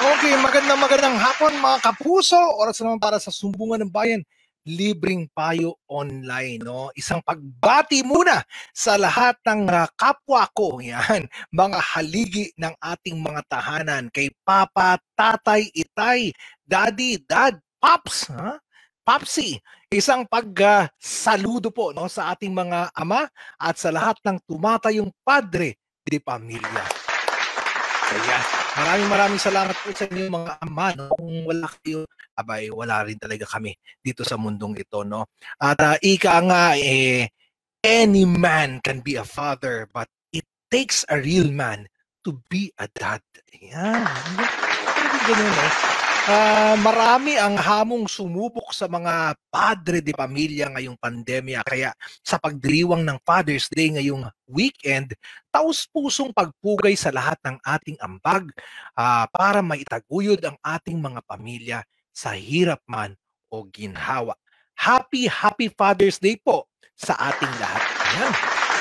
Okay, magandang hapon mga kapuso. Oras naman para sa Sumbungan ng Bayan. Libreng payo online, no? Isang pagbati muna sa lahat ng kapwa ko, yan, mga haligi ng ating mga tahanan. Kay Papa, Tatay, Itay, Daddy, Dad, Pops, ha? Popsi, isang saludo po, no, sa ating mga ama at sa lahat ng tumatayong padre de pamilya. Ayan. Maraming salamat po sa inyo mga ama. No? Kung wala kayo, abay, wala rin talaga kami dito sa mundong ito. No? At ika nga, any man can be a father, but it takes a real man to be a dad. Ayan. Ganun, no? Marami ang hamong sumubok sa mga padre de pamilya ngayong pandemya. Kaya sa pagdiriwang ng Father's Day ngayong weekend, taus-pusong pagpugay sa lahat ng ating ambag para maitaguyod ang ating mga pamilya sa hirap man o ginhawa. Happy Father's Day po sa ating lahat. Ayan.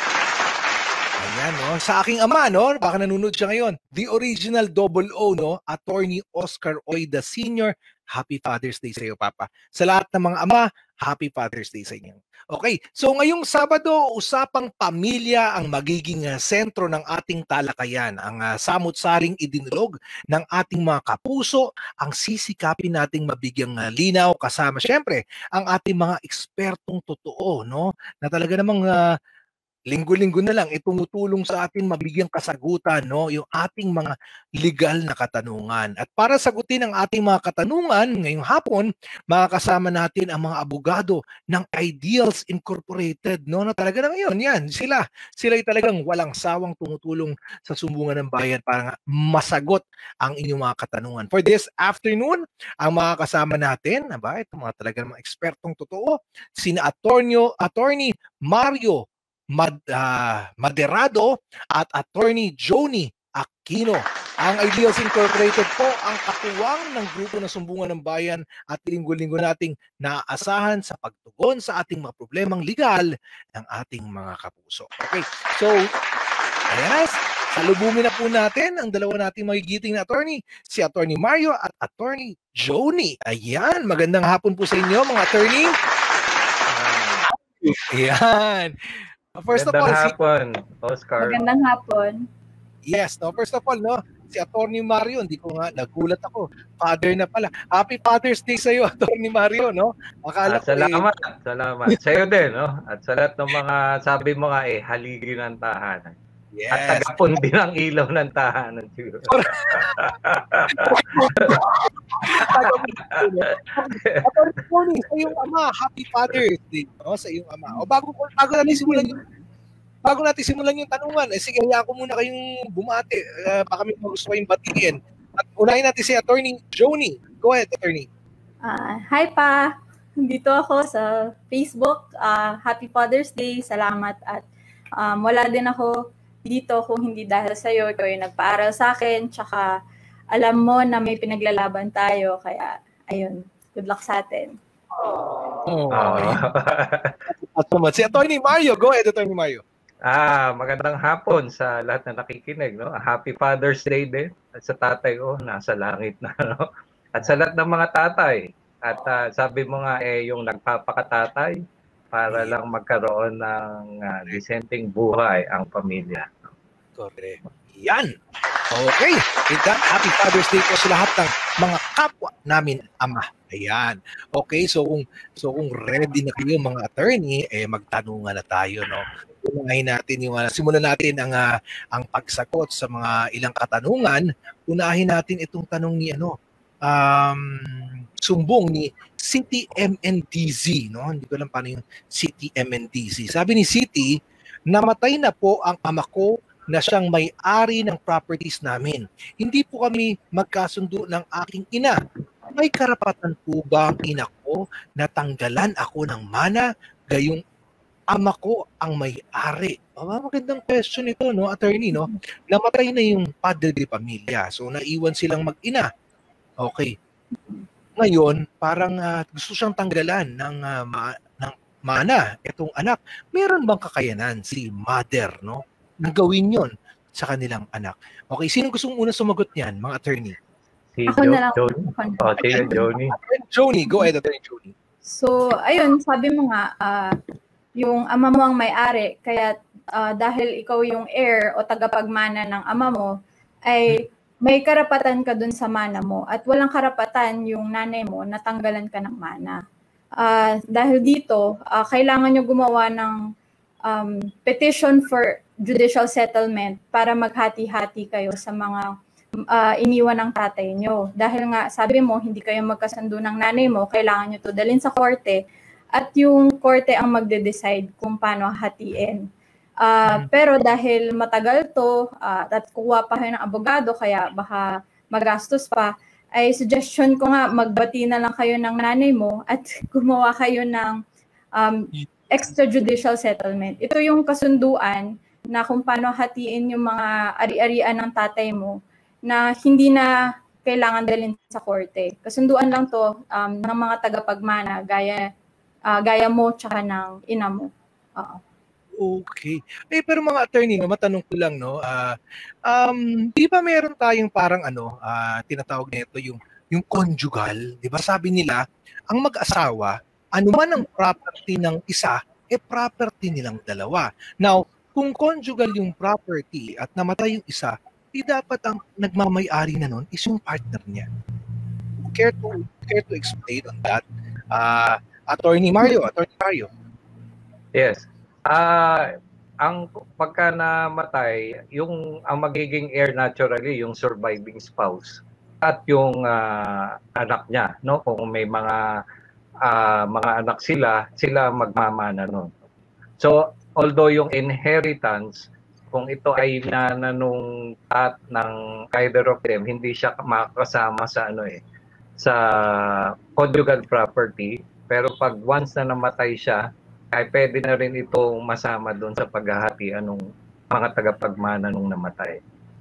Ayan, no? Sa aking ama, no? Baka nanonood siya ngayon. The original double O, no? Attorney Oscar Oida Sr. Happy Father's Day sa iyo, Papa. Sa lahat ng mga ama, Happy Father's Day sa inyo. Okay, so ngayong Sabado, usapang pamilya ang magiging sentro ng ating talakayan. Ang samut-saring idinulog ng ating mga kapuso, ang sisikapin nating mabigyang linaw kasama, syempre, ang ating mga ekspertong totoo, no? Na talaga namang linggo-linggo na lang tumutulong sa atin mabigyang kasagutan, no, yung ating mga legal na katanungan. At para sagutin ang ating mga katanungan ngayong hapon, makakasama natin ang mga abogado ng Ideals Incorporated, no, na talaga na ngayon, yan, sila ay talagang walang sawang tumutulong sa Sumbungan ng Bayan para masagot ang inyong mga katanungan. For this afternoon, ang makakasama natin, itong mga talagang mga ekspertong totoo, sina Attorney Mario Maderado at Attorney Joni Aquino. Ang Ideals Incorporated po ang katuwang ng grupo ng Sumbungan ng Bayan at linggo-linggo nating naaasahan sa pagtugon sa ating mga problemang legal ng ating mga kapuso. Okay, so ayan, salubungin na po natin ang dalawa nating magigiting na attorney, si Attorney Mario at Attorney Joni. Ayan, magandang hapon po sa inyo mga attorney. Ayan. First of all, hapon, Oscar. Magandang hapon. Yes, no. First of all, no, si Attorney Mario, hindi ko nga nagulat ako. Father na pala. Happy Father's Day sa iyo, Attorney Mario, no? Akala ko salamat. Sa iyo din, no? At sa lahat ng mga sabi mo nga haligi ng tahanan. Yes. At tagapon din ang ilaw ng tahanan siguro. Attorney, sa iyong ama, Happy Father's Day, no? Sa iyong ama. O bago natin simulan yung tanungan, sige, hayaan ko muna kayong bumati. Baka may gusto kayong batiin. At unahin natin si Attorney Joni. Go ahead, Attorney. Hi pa. Dito ako sa Facebook. Happy Father's Day. Salamat. At wala din ako dito kung hindi dahil sa iyo. Ikaw yung nagpaaral sa akin. Tsaka alam mo na may pinaglalaban tayo. Kaya, ayun. Good luck sa atin. Si Attorney Mario. Go ahead, Attorney Mario. Magandang hapon sa lahat na nakikinig, no? Happy Father's Day din. At sa tatay ko, nasa langit na, no? At sa lahat ng mga tatay. At sabi mo nga, yung nagpapakatatay para lang magkaroon ng disenteng buhay ang pamilya. Correct. Yan. Okay. With that, Happy Father's Day po sa lahat ng mga kapwa namin ama. Ayan. Okay, so kung ready na kayo mga attorney, magtanungan na tayo, no? Unahin natin simulan natin ang pagsagot sa mga ilang katanungan. Unahin natin itong tanong ni sumbong ni City MNDZ, no? Hindi ko alam paano yung City MNDZ. Sabi ni City, namatay na po ang ama ko na siyang may-ari ng properties namin. Hindi po kami magkasundo ng aking ina. May karapatan po ba ang ina ko na tanggalan ako ng mana gayong ama ko ang may-ari? Magandang question ito, no, attorney, no? Namatay na yung padre de pamilya. So naiwan silang mag-ina. Okay. Ngayon, parang gusto siyang tanggalan ng mana itong anak. Meron bang kakayanan si mother, no, na gawin yon sa kanilang anak? Okay, sino gustong una sumagot niyan, mga attorney? Si Ako na lang. Joni. Ako na. Oh, sige, Joni. Joni, go ahead, Attorney Joni. So, ayun, sabi mo nga, yung ama mo ang may-ari, kaya dahil ikaw yung heir o tagapagmana ng ama mo, ay may karapatan ka dun sa mana mo at walang karapatan yung nanay mo na tanggalan ka ng mana. Dahil dito, kailangan nyo gumawa ng petition for judicial settlement para maghati-hati kayo sa mga iniwan ng tatay nyo. Dahil nga, sabi mo, hindi kayo magkasundo ng nanay mo, kailangan nyo to dalhin sa korte at yung korte ang magde-decide kung paano hatiin. Pero dahil matagal to at kuha pa kayo ng abogado, kaya baka magastos pa, ay suggestion ko nga, magbati na lang kayo ng nanay mo at gumawa kayo ng extrajudicial settlement. Ito yung kasunduan na kung paano hatiin yung mga ari-arian ng tatay mo na hindi na kailangan dalhin sa korte. Kasunduan lang to ng mga tagapagmana, gaya mo tsaka ng ina mo. Okay. Pero mga attorney, no, matanong ko lang, no, di ba meron tayong parang tinatawag nito yung conjugal, di ba? Sabi nila, ang mag-asawa, anuman ang property ng isa, property nilang dalawa. Now, kung conjugal yung property at namatay yung isa, di dapat ang nagmamay-ari na nun is yung partner niya. Care to explain on that? Attorney Mario. Yes. Ang pagka namatay, ang magiging heir naturally, yung surviving spouse at yung anak niya, no? Kung may mga anak sila magmamana nun. So, although yung inheritance, kung ito ay nananong ng either of them, hindi siya makakasama sa conjugal property. Pero pag once na namatay siya, ay pwede na rin itong masama doon sa paghahatian ng mga tagapagmana nung namatay.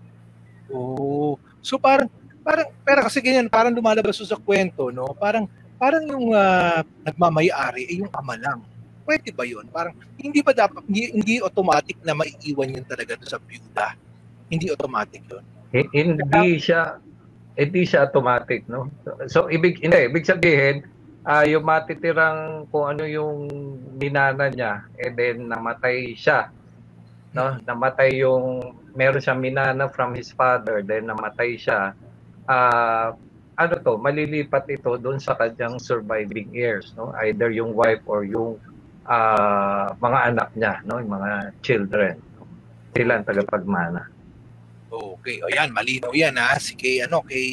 Oh, so parang pero kasi ganyan, parang lumalabas sa kwento, no? Parang yung nagmamay-ari ay yung ama lang. Pwede ba yun? Parang hindi ba dapat, hindi automatic na maiiwan yun talaga sa byuda? Hindi automatic yun? Hindi siya automatic, no? So ibig sabihin, yung matitirang kung ano yung minana niya, then namatay siya, no? Namatay meron siyang minana from his father, then namatay siya. Malilipat ito doon sa kanyang surviving heirs, no? Either yung wife or yung mga anak niya, no? Yung mga children. Sila ang tagapagmana. Okay, o yan, malinaw yan ha. Kay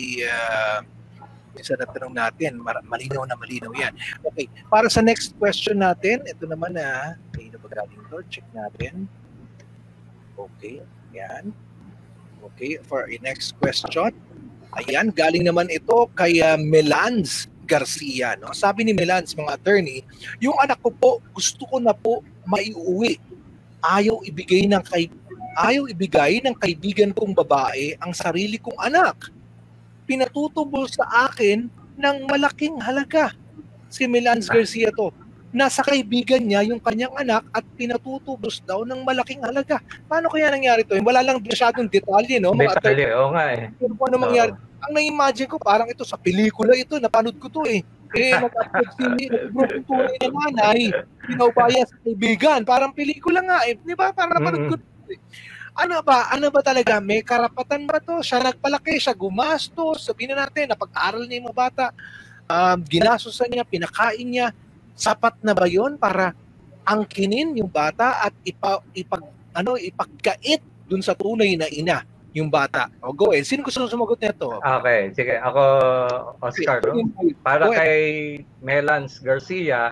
isa na tanong natin, malinaw yan. Okay, para sa next question natin, ito naman kayo na ba galing to? Check natin. Okay, yan. Okay, for our next question. Ayan, galing naman ito kay Melans Garcia, no? Sabi ni Melans, mga attorney, yung anak ko po, gusto ko na po maiuwi. Ayaw ibigay ng kaibigan kong babae ang sarili kong anak. Pinatutubol sa akin ng malaking halaga. Si Melans Garcia to. Nasa kaibigan niya yung kanyang anak at pinatutubos daw ng malaking halaga. Paano kaya nangyari to? Wala lang masyadong detalye, no? Detalye, oo nga eh. Pero paano mangyari? Ang na-imagine ko, parang ito sa pelikula ito, napanood ko to eh. Mag-upload si grupong tunay na nanay, pinaubaya sa kaibigan. Parang pelikula nga eh. Di ba? Parang napanood ko to eh. Ano ba talaga? May karapatan ba to? Siya nagpalaki, siya gumastos. Sabihin na natin, napag-aral niya yung mga bata. Ginastosan niya, pinakain niya. Sapat na ba yon para angkinin yung bata at ipagkait dun sa tunay na ina yung bata? O go ahead. Sino gusto sumagot nito? Okay, sige. Ako, Oscar, no? Para kay Melans Garcia,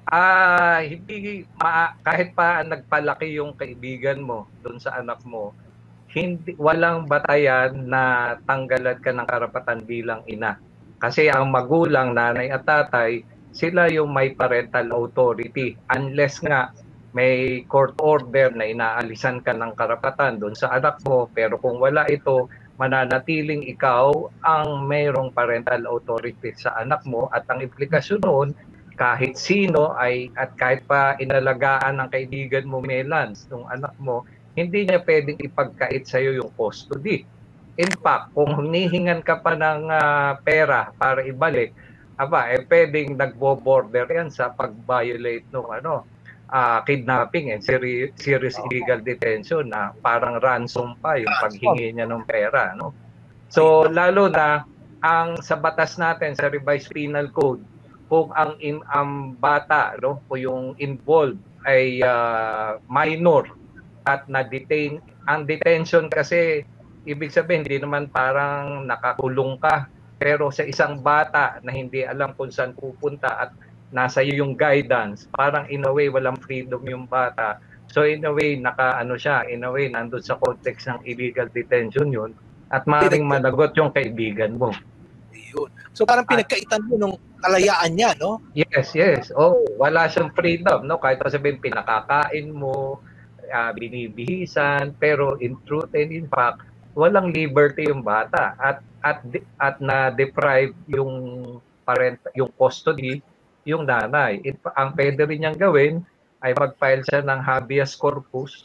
kahit pa nagpalaki yung kaibigan mo doon sa anak mo, walang batayan na tanggalan ka ng karapatan bilang ina. Kasi ang magulang, nanay at tatay, sila yung may parental authority. Unless nga may court order na inaalisan ka ng karapatan doon sa anak mo, pero kung wala ito, mananatiling ikaw ang mayroong parental authority sa anak mo at ang implikasyon noon, kahit sino at kahit pa inalagaan ng kaibigan mo, Melans, ng anak mo, hindi niya pwedeng ipagkait sa'yo yung custody. In fact, kung hinihingan ka pa ng pera para ibalik, pwedeng nagbo-border yan sa pag-violate ng kidnapping and serious illegal detention na parang ransom pa yung paghingi niya ng pera, no? So lalo na sa batas natin sa revised penal code, kung ang bata, no, o yung involved ay minor at na-detain, ang detention kasi ibig sabihin hindi naman parang nakakulong ka, pero sa isang bata na hindi alam kung saan pupunta at nasa iyo yung guidance, parang in a way walang freedom yung bata. So in a way nandun sa context ng illegal detention yun at maaaring managot yung kaibigan mo. Yun. So parang pinagkaitan mo nung kalayaan niya, no? Yes. Wala siyang freedom, no? Kahit sabihin pinakakain mo, binibihisan, pero in truth and in fact, walang liberty yung bata at na-deprive yung custody yung nanay. Ang pwede rin niyang gawin ay mag-file siya ng habeas corpus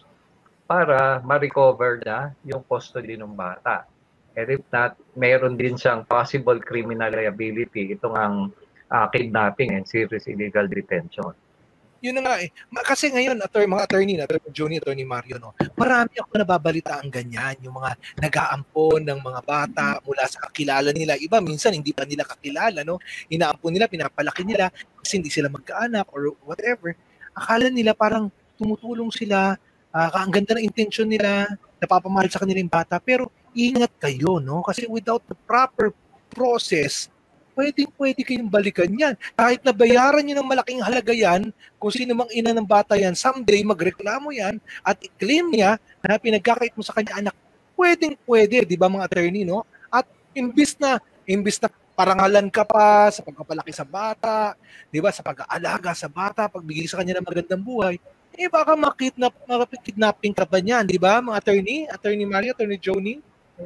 para ma-recover niya yung custody ng bata. And if not, meron din siyang possible criminal liability itong ang kidnapping and serious illegal detention. Yun na nga eh. Kasi ngayon, mga attorney, attorney Johnny, attorney Mario, no, marami ako nababalita ang ganyan, yung mga nag-aampon ng mga bata mula sa kakilala nila. Iba, minsan hindi pa nila kakilala, no? Inaampon nila, pinapalaki nila kasi hindi sila magkaanak or whatever. Akala nila parang tumutulong sila, ang ganda ng intention nila, napapamahal sa kanila yung bata, pero ingat kayo, no? Kasi without the proper process, pwede kayong balikan yan. Kahit nabayaran nyo ng malaking halaga yan, kung sino mang ina ng bata yan, someday magreklamo yan at i-claim niya na pinagkakait mo sa kanya anak. Pwede, di ba mga attorney, no? At imbis na parangalan ka pa sa pagpapalaki sa bata, di ba, sa pag-aalaga sa bata, pagbigay sa kanya ng magandang buhay, baka makikidnapping ka ba niyan, di ba mga attorney? Attorney Mario, attorney Johnny?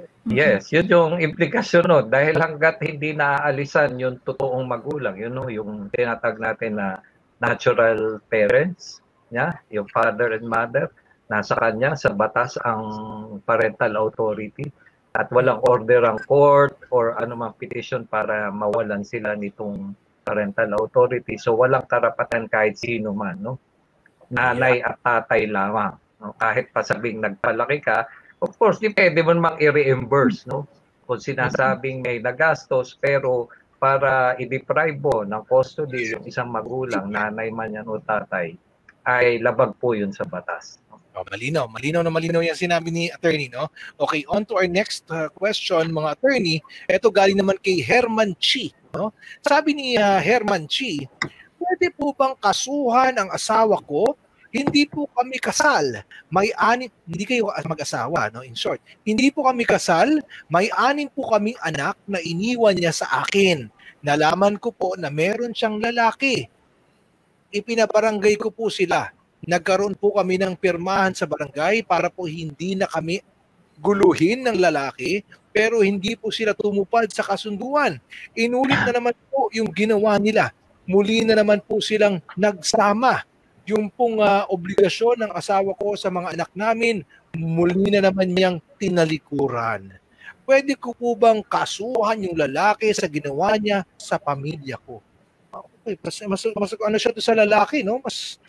Yes, yun yung implikasyon no. Dahil hanggat hindi naaalisan yung totoong magulang, yun no, yung tinatag natin na natural parents niya, yung father and mother, nasa kanya sa batas ang parental authority at walang order ang court or anumang petition para mawalan sila nitong parental authority. So walang karapatan kahit sino man, no. Nanay at tatay lamang. No? Kahit pa sabing nagpalaki ka, of course, depende mo namang i-reimburse, no? Kung sinasabing may nagastos, pero para i-deprive mo ng custody yung isang magulang, nanay man yan o tatay, ay labag po yun sa batas. Malinaw yan sinabi ni attorney, no? Okay, on to our next question, mga attorney. Ito galing naman kay Herman Chi, no? Sabi ni Herman Chi, pwede po bang kasuhan ang asawa ko? Hindi po kami kasal. Hindi kayo mag-asawa, no? In short, hindi po kami kasal. May 6 po kaming anak na iniwan niya sa akin. Nalaman ko po na meron siyang lalaki. Ipinabarangay ko po sila. Nagkaroon po kami ng pirmahan sa barangay para po hindi na kami guluhin ng lalaki, pero hindi po sila tumupad sa kasunduan. Inulit na naman po yung ginawa nila. Muli na naman po silang nagsama. Yung pong obligasyon ng asawa ko sa mga anak namin, muli na naman niyang tinalikuran. Pwede ko po bang kasuhan yung lalaki sa ginawa niya sa pamilya ko? Okay, mas ano siya to sa lalaki, no? Mas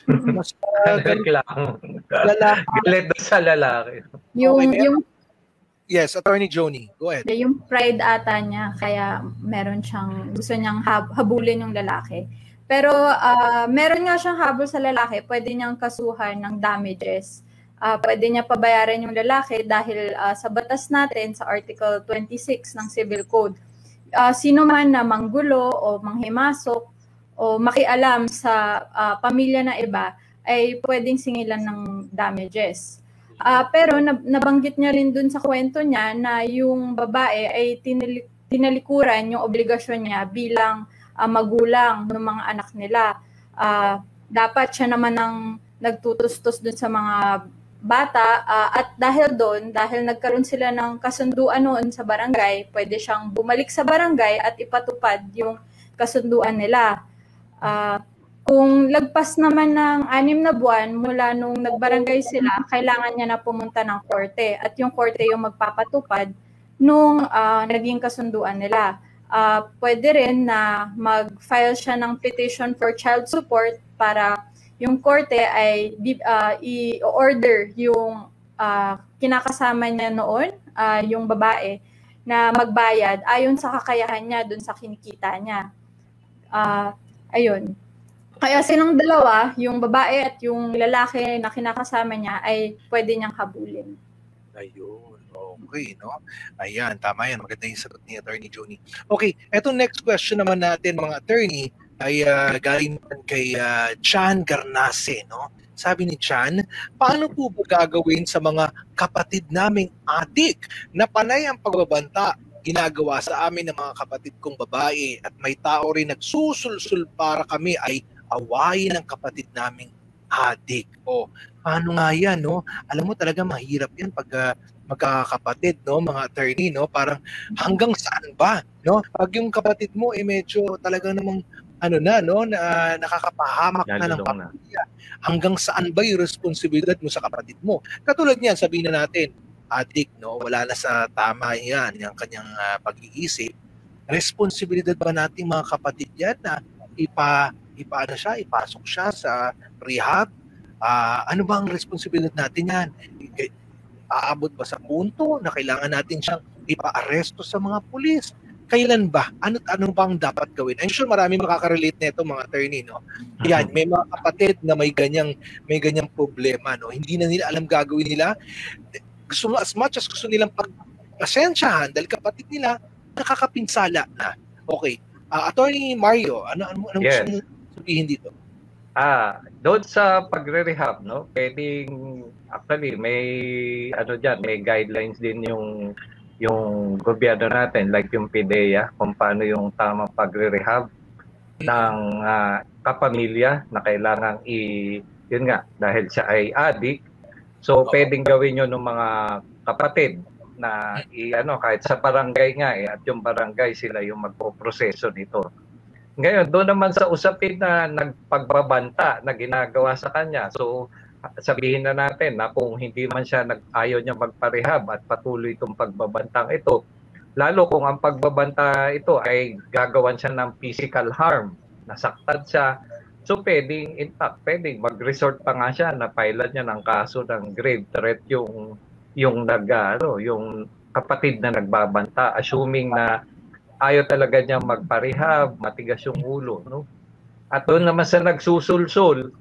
lalaki. Galit sa lalaki. Yes, Attorney Johnny, go ahead. Yung pride ata niya, kaya gusto niyang habulin yung lalaki. Pero meron nga siyang habol sa lalaki, pwede niyang kasuhan ng damages. Pwede niya pabayaran yung lalaki dahil sa batas natin, sa Article 26 ng Civil Code, sino man na manggulo o manghimasok o makialam sa pamilya na iba ay pwedeng singilan ng damages. Pero nabanggit niya rin dun sa kwento niya na yung babae ay tinalikuran yung obligasyon niya bilang magulang ng mga anak nila. Dapat siya naman ang nagtutustos dun sa mga bata at dahil nagkaroon sila ng kasunduan noon sa barangay, pwede siyang bumalik sa barangay at ipatupad yung kasunduan nila. Kung lagpas naman ng 6 na buwan mula nung nagbarangay sila, kailangan niya na pumunta ng korte at yung korte yung magpapatupad nung naging kasunduan nila. Pwede rin na mag-file siya ng petition for child support para yung korte ay i-order yung kinakasama niya noon, yung babae, na magbayad ayon sa kakayahan niya dun sa kinikita niya. Ayun. Kaya silang dalawa, yung babae at yung lalaki na kinakasama niya, ay pwede niyang habulin. Ayun. Okay, no? Ayan, tama yan. Maganda yung sagot ni Attorney Joni. Okay, etong next question naman natin, mga attorney, ay galing kay Chan Garnase, no? Sabi ni Chan, paano po ba gagawin sa mga kapatid naming adik na panay ang pagbabanta ginagawa sa amin ng mga kapatid kong babae at may tao rin nagsusulsul para kami ay awayin ng kapatid naming adik? O, paano nga yan, no? Alam mo talaga mahirap yan pag magkakapatid, no, mga attorney, no? Parang hanggang saan ba, no? Pag yung kapatid mo medyo talaga namang nakakapahamak na ng pamilya. Hanggang saan ba yung responsibilidad mo sa kapatid mo? Katulad niyan, sabihin na natin, adik, no? Wala na sa tama yan, yung kanyang pag-iisip. Responsibilidad ba nating mga kapatid yan na ipasok siya sa rehab? Ano ba ang responsibilidad natin yan? Aabot ba sa punto na kailangan natin siyang ipa-aresto sa mga pulis? Kailan ba? Ano bang dapat gawin? I'm sure marami makakarelate nito, mga attorney, no? Yan, may mga kapatid na may ganyang problema, no? Hindi na nila alam gagawin nila. As much as gusto nilang pagpasensyahan dahil kapatid nila nakakapinsala na. Okay. Attorney Mario, ano yes. gusto mo sabihin dito? Doon sa pagre-rehab, no? Pwedeng actually may guidelines din yung gobyerno natin, like yung PDEA, kung paano yung tamang pagre-rehab ng kapamilya na kailangan yun nga, dahil siya ay addict. So pwedeng gawin yun ng mga kapatid na kahit sa barangay nga at yung barangay sila yung magpoproseso nito. Ngayon, doon naman sa usapin na nagpagbabanta na ginagawa sa kanya. So, sabihin na natin na kung hindi man siya ayaw niya magparehab at patuloy itong pagbabantang ito, lalo kung ang pagbabanta ito ay gagawan siya ng physical harm, nasaktan siya, so pwedeng mag-resort pa nga siya na pilot niya ng kaso ng grave threat yung kapatid na nagbabanta, assuming na ayaw talaga niya magparehab, matigas yung ulo, no? At doon naman sa nagsusulsul,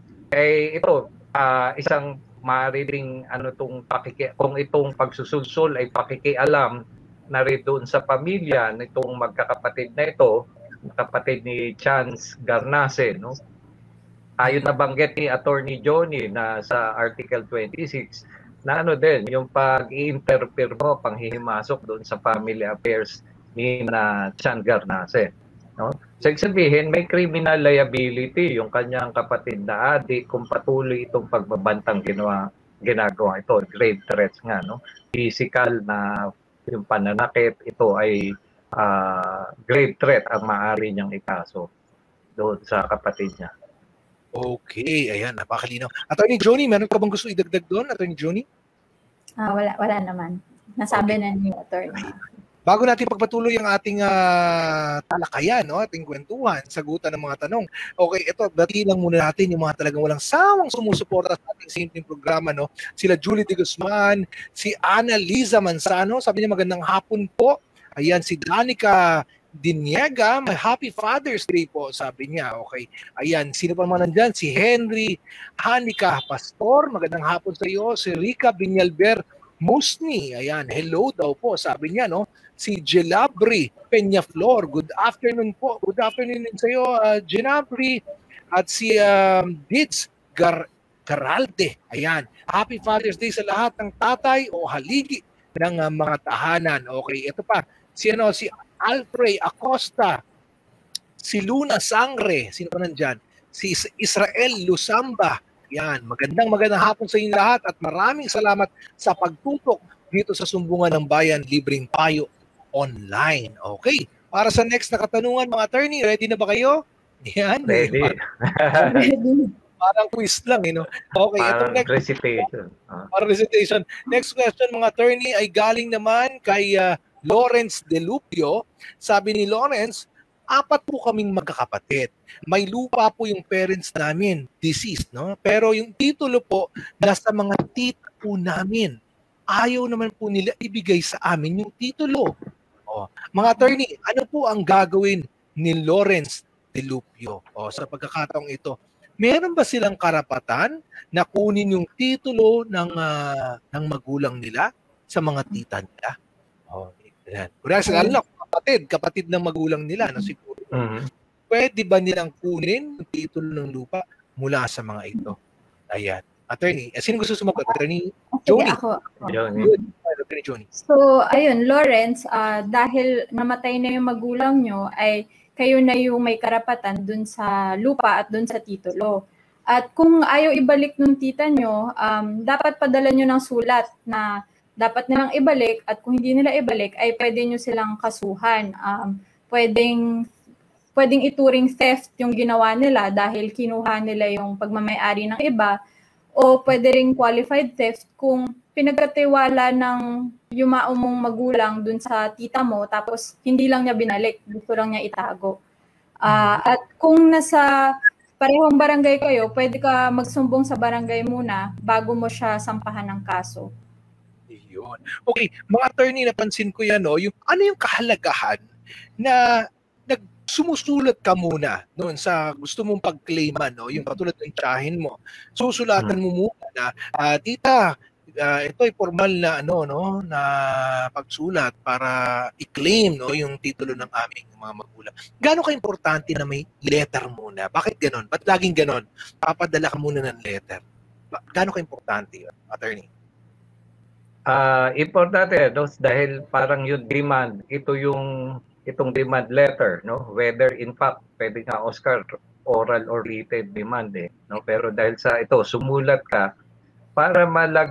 isang maaaring kung itong pagsusulsul ay pakikialam na rin doon sa pamilya nitong magkakapatid na ito, kapatid ni Chance Garnase, no? Ayon na banggit ni Attorney Joni na sa Article 26 na din, yung pag-i-interfere mo, panghihimasok doon sa family affairs ni Chan Garnase, no? So, sabihin, may criminal liability yung kanyang kapatid na adik kung patuloy itong pagbabantang ginagawa ito. Grave threats nga, no? Physical na yung pananakit, ito ay grave threat ang maaari niyang ikaso doon sa kapatid niya. Okay, ayan, napakalinaw. Attorney Joni, meron ka bang gusto idagdag doon, Attorney Joni? Wala naman. Nasabi na ni Attorney. Bago natin pagpatuloy ang ating talakayan, no, ating kwentuhan, sagutan ng mga tanong. Okay, ito, batiin lang muna natin yung mga talagang walang sawang sumusuporta sa ating simpleng programa, no. Sila Julie de Guzman, si Ana Liza Manzano, sabi niya magandang hapon po. Ayan, si Danica Diniega, may Happy Father's Day po, sabi niya. Okay, ayan, sino pa naman nandyan? Si Henry Hanika Pastor, magandang hapon sa iyo. Si Rica Binyalber Musni, ayan, hello daw po, sabi niya, no? Si Gelabri Peñaflor, good afternoon po. Good afternoon din sa iyo, Gelabri. At si Dids Garalde, ayan. Happy Father's Day sa lahat ng tatay o haligi ng mga tahanan. Okay, ito pa. Si Alfred Acosta, si Luna Sangre, sino pa nandyan? Si Israel Lusamba. Yan, magandang hapon sa inyo lahat at maraming salamat sa pagtutok dito sa Sumbungan ng Bayan Libreng Payo Online. Okay, para sa next na katanungan, mga attorney, ready na ba kayo? Yan. Ready. Parang quiz lang, no? Okay, itong next recitation. Para recitation. Next question, mga attorney, ay galing naman kay Lawrence Delupio. Sabi ni Lawrence, 4 po kaming magkakapatid. May lupa po yung parents namin, deceased, no? Pero yung titulo po, nasa mga tita po namin. Ayaw naman po nila ibigay sa amin yung titulo. Mga attorney, ano po ang gagawin ni Lawrence Delupio sa pagkakataong ito? Meron ba silang karapatan na kunin yung titulo ng magulang nila sa mga tita nila? Kaya kapatid ng magulang nila na siguro. Pwede ba nilang kunin yung titulo ng lupa mula sa mga ito? Ayan. Attorney, sino gusto sumagot? Attorney Johnny. Ako. Attorney Johnny. So, ayun, Lawrence, dahil namatay na yung magulang nyo, ay kayo na yung may karapatan dun sa lupa at dun sa titulo. At kung ayaw ibalik nung tita nyo, dapat padala nyo ng sulat na dapat nilang ibalik, at kung hindi nila ibalik, ay pwede nyo silang kasuhan. Pwedeng ituring theft yung ginawa nila dahil kinuha nila yung pagmamayari ng iba, o pwede ring qualified theft kung pinagkatiwala ng yumao mong magulang dun sa tita mo, tapos hindi lang niya binalik, gusto lang niya itago. At kung nasa parehong barangay kayo, pwede ka magsumbong sa barangay muna bago mo siya sampahan ng kaso. Yun. Okay, mga attorney, napansin ko yan, yung ano yung kahalagahan na sumusulat ka muna noon sa gusto mong pag-claiman, yung katulad ng tiyahin mo. Susulatan mo muna na, tita, ito ay formal na na pagsulat para i-claim yung titulo ng aming mga magulang. Gaano ka-importante na may letter muna? Bakit ganon? Ba't laging ganon? Papadala ka muna ng letter. Gaano ka-importante, attorney? Importante dahil parang yung demand, itong demand letter, whether in fact pwede nga, Oscar, oral or written demand pero dahil sa ito sumulat ka para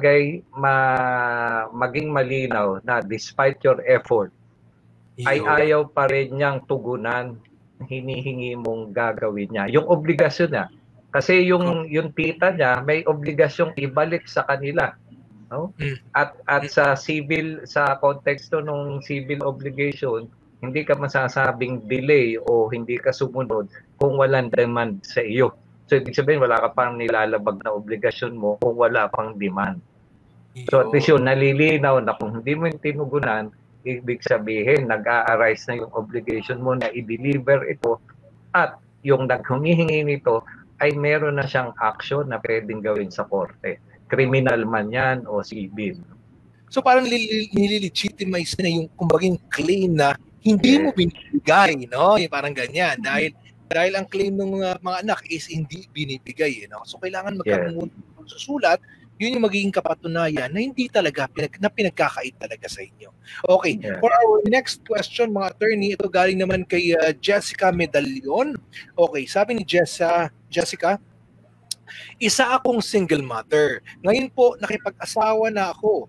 maging malinaw na despite your effort ay ayaw pa rin niyang tugunan, hinihingi mong gagawin niya yung obligasyon niya, kasi yung tita niya may obligasyong ibalik sa kanila. At sa konteksto ng civil obligation, hindi ka masasabing delay o hindi ka sumunod kung walang demand sa iyo. So, ibig sabihin, wala ka pang nilalabag na obligasyon mo kung wala pang demand. So, at least yun, nalilinaw na kung hindi mo yung tinugunan, ibig sabihin, nag-a-arise na yung obligation mo na i-deliver ito, at yung naghumihingi nito ay meron na siyang action na pwedeng gawin sa korte. Criminal man yan o civil. So, parang nililegitimize na yung kumbaging claim na hindi mo binibigay, yung parang ganyan. Dahil ang claim ng mga anak is hindi binibigay, So, kailangan magkaroon ng susulat, yun yung magiging kapatunayan na hindi talaga, na pinagkakait talaga sa inyo. Okay, for our next question, mga attorney, ito galing naman kay Jessica Medalion. Okay, sabi ni Jessica, isa akong single mother. Ngayon po, nakapag-asawa na ako.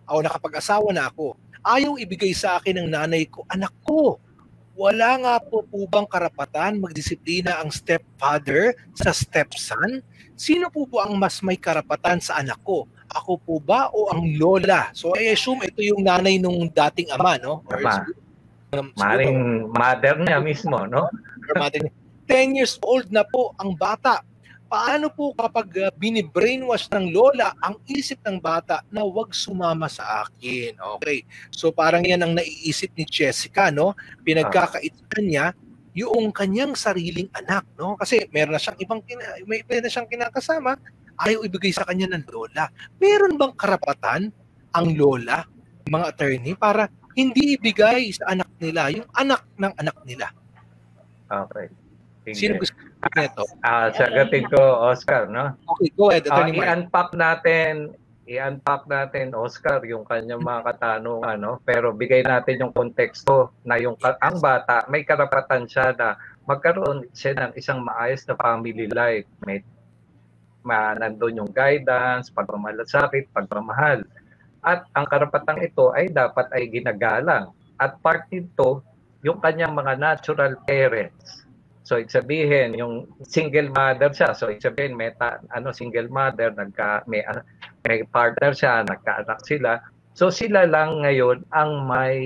Ayaw ibigay sa akin ng nanay ko, anak ko. Wala nga po bang karapatan magdisiplina ang stepfather sa stepson? Sino po ang mas may karapatan sa anak ko? Ako po ba o ang lola? So I assume ito yung nanay nung dating ama, Or maring mother niya mismo, 10 years old na po ang bata. Paano po kapag binibrainwash ng lola ang isip ng bata na wag sumama sa akin? Okay. So parang yan ang naiisip ni Jessica, Pinagkakaitan niya yung kanyang sariling anak, Kasi meron na siyang kinakasama, ayaw ibigay sa kanya ng lola. Meron bang karapatan ang lola, mga attorney, para hindi ibigay sa anak nila yung anak ng anak nila? Okay. Sino gusto nito? Sagatin ko, Oscar, Okay, go ahead. I-unpack natin, Oscar, yung kanyang mga katanungan, pero bigay natin yung konteksto na ang bata, may karapatan siya na magkaroon siya ng isang maayos na family life. Nandun yung guidance, pagmamalasakit, pagmamahal. At ang karapatang ito ay dapat ay ginagalang. At part nito, yung kanyang mga natural parents. So, sabihin, yung single mother siya. So, sabihin, single mother, may partner siya, nagkaanak sila. So, sila lang ngayon ang may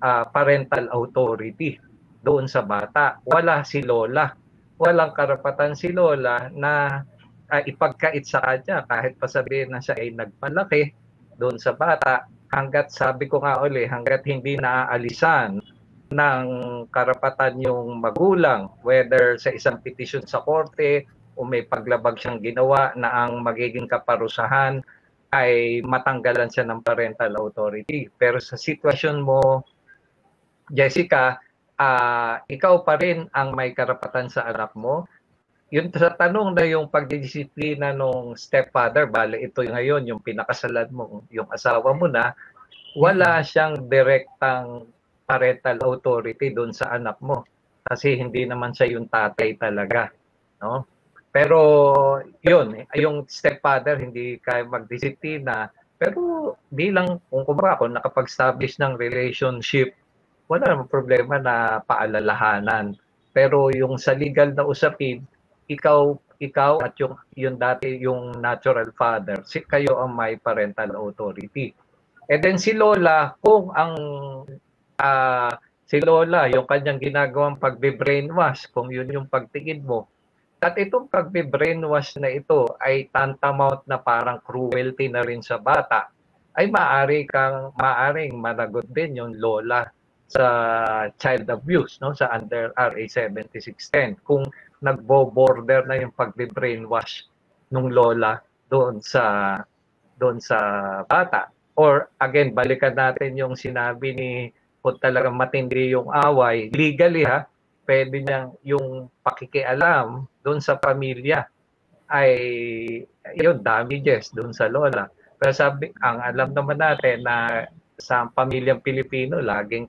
parental authority doon sa bata. Wala si lola. Walang karapatan si lola na ipagkait sa kanya kahit pa sabihin na siya ay nagpalaki doon sa bata, hanggat sabi ko nga hanggat hindi naaalisan ng karapatan yung magulang, whether sa isang petisyon sa korte o may paglabag siyang ginawa na ang magiging kaparusahan ay matanggalan siya ng parental authority. Pero sa sitwasyon mo, Jessica, ikaw pa rin ang may karapatan sa anak mo. Yun sa tanong na yung pagdidisiplina ng stepfather, bale ito ngayon yung pinakasalan mo, yung asawa mo na, wala siyang direktang parental authority doon sa anak mo. Kasi hindi naman siya yung tatay talaga. No? Pero yun, yung stepfather hindi kaya magdisiplina. Pero bilang, kung nakapag-establish ng relationship, wala namang problema na paalalahanan. Pero yung sa legal na usapin, ikaw at yung dati yung natural father, kayo ang may parental authority. And then si lola, kung ang si lola, yung kanyang ginagawang pagbe-brainwash, kung yun yung pagtingin mo, at itong pagbe-brainwash na ito ay tantamount na parang cruelty na rin sa bata, ay maaring managot din yung lola sa child abuse, no, sa under RA 7610, kung nagbo-border na yung pagbe-brainwash ng lola doon sa bata. Or again, balikan natin yung sinabi ni, kung talagang matindi yung away, legally pwede niyang yung pakikialam doon sa pamilya ay yun, damages doon sa lola. Pero ang alam naman natin na sa pamilyang Pilipino, laging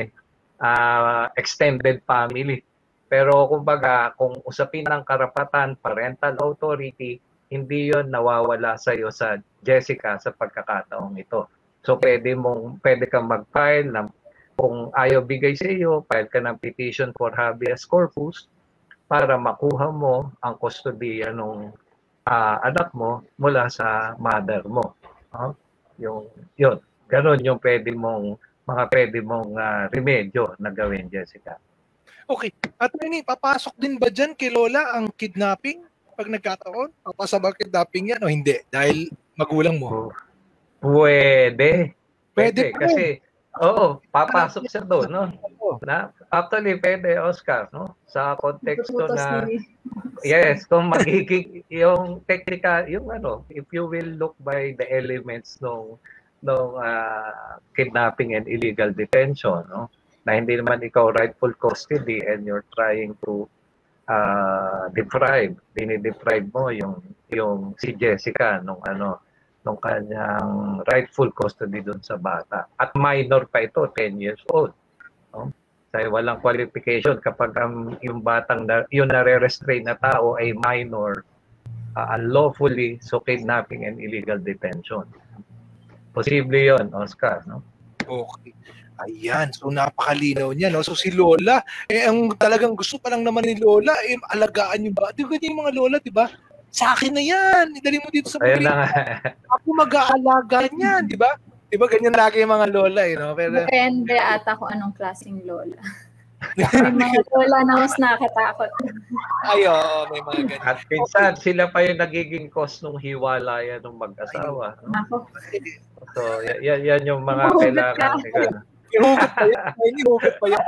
extended family. Pero kumbaga, kung usapin ng karapatan, parental authority, hindi yon nawawala sa iyo sa Jessica sa pagkakataong ito. So pwede kang mag-file kung ayaw bigay sa iyo, file ka ng petition for habeas corpus para makuha mo ang kustodiya ng anak mo mula sa mother mo. Yun. Ganon yung pwede mong remedyo na gawin, Jessica. Okay. At papasok din ba dyan kay Lola ang kidnapping pag nagkataon? Papasok ba kidnapping yan o hindi? Dahil magulang mo? Pwede. Kasi, papasok siya doon, no? Actually, pwede, Oscar, no? Sa konteksto na, yes, kung magiging, yung technical, if you will look by the elements ng kidnapping and illegal detention, no? Na hindi naman ikaw rightful custody and you're trying to dinideprive mo yung si Jessica nung kanyang rightful custody doon sa bata. At minor pa ito, 10 years old. No? Dahil walang qualification kapag yung batang yung nare-restrain na tao ay minor, unlawfully, so kidnapping and illegal detention. Posible yon, Oscar, no? Okay. Ayan, so napakalinaw niya, no? So si Lola, ang talagang gusto pa lang naman ni Lola, alagaan yung bata. Di ba yung mga Lola, di ba? Sa akin na yan, idali mo dito sa pagkakas. Ako mag-aalaga niyan, di ba? Di ba ganyan lagi yung mga Lola, no? Pero depende ata kung anong klaseng Lola. May mga Lola na mas nakakatakot. May mga ganyan. At minsan, sila pa yung nagiging cause ng hiwalayan ng mag-asawa. Ako. So, yan yung mga kailangan. Hugot pa yan.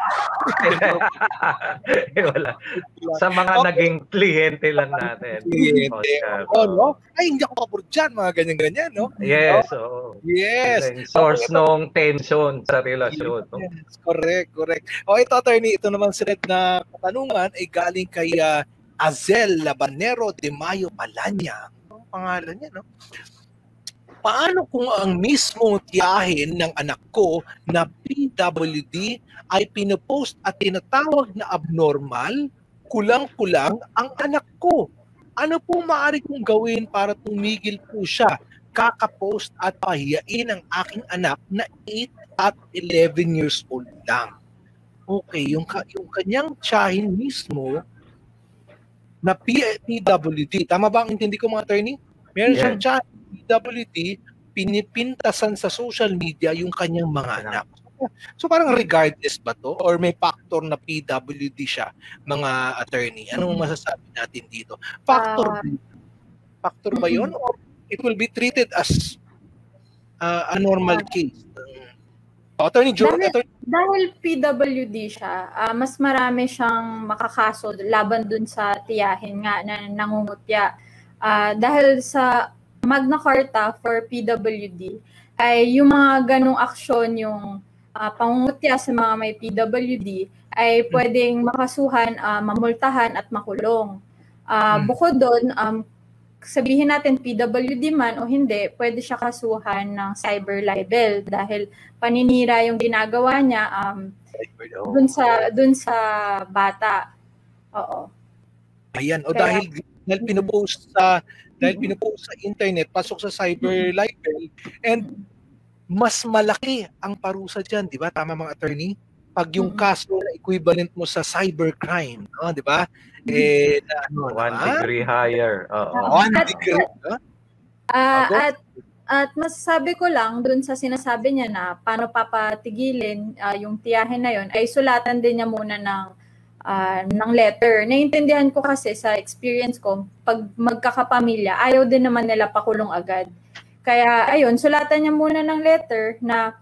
Wala. Sa mga naging kliyente lang natin. No? Ay, hindi ako kapur dyan, mga ganyan-ganyan, no? Yes. Yes. Source ng tension sa relasyon. No? Yes, correct. Ito, attorney, ito naman si Red na katanungan ay galing kay Azel Labanero de Mayo Palanya. Ang pangalan niya, no? Paano kung ang mismong tiyahin ng anak ko na PWD ay pinopost at tinatawag na abnormal, kulang-kulang ang anak ko? Ano po maaari kong gawin para tumigil po siya kakapost at pahiyain ang aking anak na 8 at 11 years old lang? Okay, yung kanyang tiyahin mismo na PWD. Tama ba ang intindi ko, mga attorney? Meron siyang tiyahin PWD, pinipintasan sa social media yung kanyang mga anak. So parang regardless ba to or may factor na PWD siya, mga attorney? Anong masasabi natin dito? Factor ba yun or it will be treated as a normal case? Attorney Joe, dahil PWD siya, mas marami siyang makakaso laban dun sa tiyahin nga na nangungutya. Dahil sa Magna Carta for PWD ay yung mga ganong aksyon, yung pangungutya sa mga may PWD ay pwedeng makasuhan, mamultahan at makulong. Bukod doon, sabihin natin PWD man o hindi, pwede siya kasuhan ng cyber libel dahil paninira yung ginagawa niya dun sa bata. Oo. Ayan, dahil pinupost sa internet, pasok sa cyber libel, and mas malaki ang parusa diyan, di ba? Tama mga attorney? Pag yung kaso na equivalent mo sa cybercrime, di ba? 1 degree higher. 1 degree. At masasabi ko lang dun sa sinasabi niya na paano papatigilin yung tiyahin na yon ay sulatan din niya muna ng letter. Naiintindihan ko kasi sa experience ko, pag magkakapamilya, ayaw din naman nila pakulong agad. Kaya ayun, sulatan niya muna ng letter na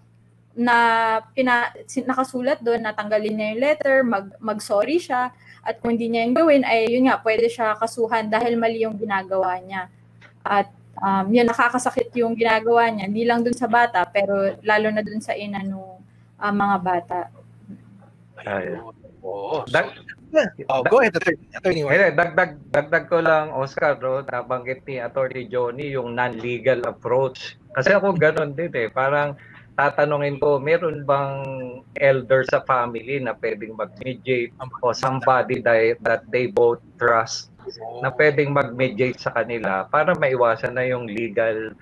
nakasulat doon, natanggalin niya yung letter, mag-sorry siya, at kung hindi niya yung gawin, ay yun nga, pwede siya kasuhan dahil mali yung ginagawa niya. At yun, nakakasakit yung ginagawa niya, hindi lang dun sa bata, pero lalo na dun sa ina ng mga bata. Go ahead, Attorney. Dagdag ko lang, Oscar, nabanggit ni Attorney Johnny yung non-legal approach. Kasi ako ganun din parang tatanungin ko, meron bang elder sa family na pwedeng mag-mediate o somebody that they both trust na pwedeng mag-mediate sa kanila para maiwasan na yung legal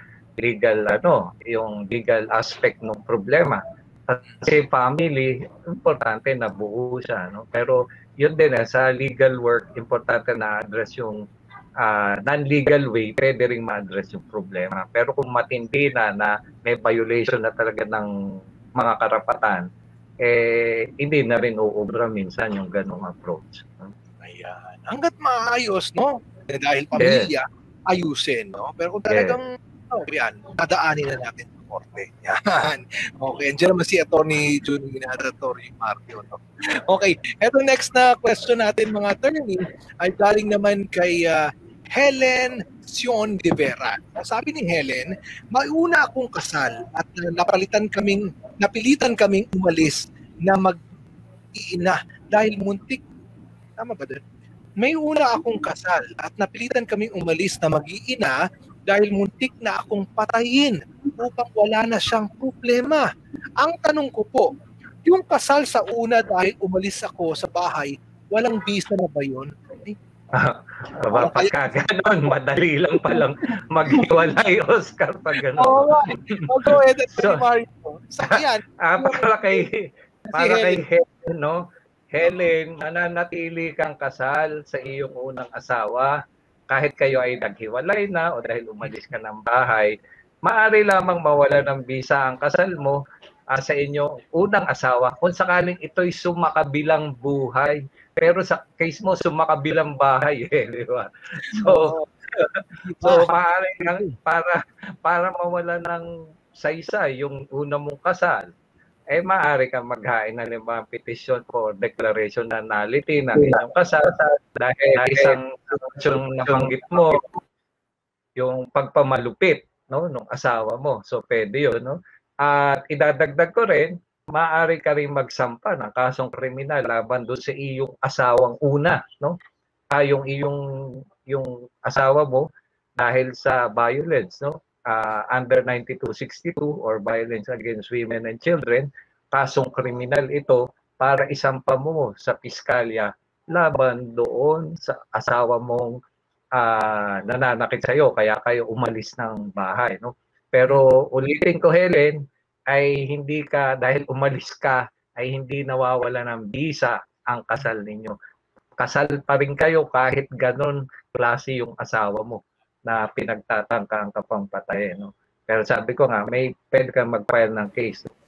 aspect ng problema. Kasi family, importante na buo siya, pero yun din sa legal work, importante na address yung non-legal way, pwede rin ma-address yung problema. Pero kung matindi na may violation na talaga ng mga karapatan, hindi na rin uubra minsan yung ganong approach. Ayan. Hanggat maayos, dahil pamilya, ayusin, Pero kung talagang, dadaanin na natin sa korte. Yan. Okay, andyan naman si Attorney Junior at Attorney Mario, Okay, eto next na question natin mga attorney ay galing naman kay Helen Sion de Vera. Sabi ni Helen, mauna akong kasal at napilitan kaming umalis na mag-iina dahil muntik. Tama ba doon? May una akong kasal at napilitan kaming umalis na mag-iina dahil muntik na akong patayin upang wala na siyang problema. Ang tanong ko po, yung kasal sa una dahil umalis ako sa bahay, walang visa na ba yun? Pagka ganon, madali lang palang maghiwalay, Oscar, pag ganon. Go ahead, Mario. Para kay Helen, Helen, nananatili kang kasal sa iyong unang asawa, kahit kayo ay naghiwalay na o dahil umalis ka ng bahay, maaari lamang mawala ng visa ang kasal mo sa inyong unang asawa kung sakaling ito'y sumakabilang buhay. Pero sa case mo, sumakabilang bahay, di ba? So maaari para mawala ng saysay yung una mong kasal, maaari kang maghain ng limang petition for declaration na nullity ng inyong kasal dahil isang yung nabanggit mo, yung pagpamalupit nung asawa mo. So pwede yun. At idadagdag ko rin, maaari ka rin magsampa ng kasong kriminal laban doon sa iyong asawang una, yung asawa mo dahil sa violence, under 9262 or violence against women and children, kasong kriminal ito para isampa mo sa piskalya laban doon sa asawa mong nananakit sa iyo kaya kayo umalis ng bahay, Pero ulitin ko, Helen, ay hindi ka, dahil umalis ka, ay hindi nawawala ng visa ang kasal ninyo. Kasal pa rin kayo kahit ganon klase yung asawa mo na pinagtatangka ang kapampatayin. Pero sabi ko nga, pwede kang mag-file ng case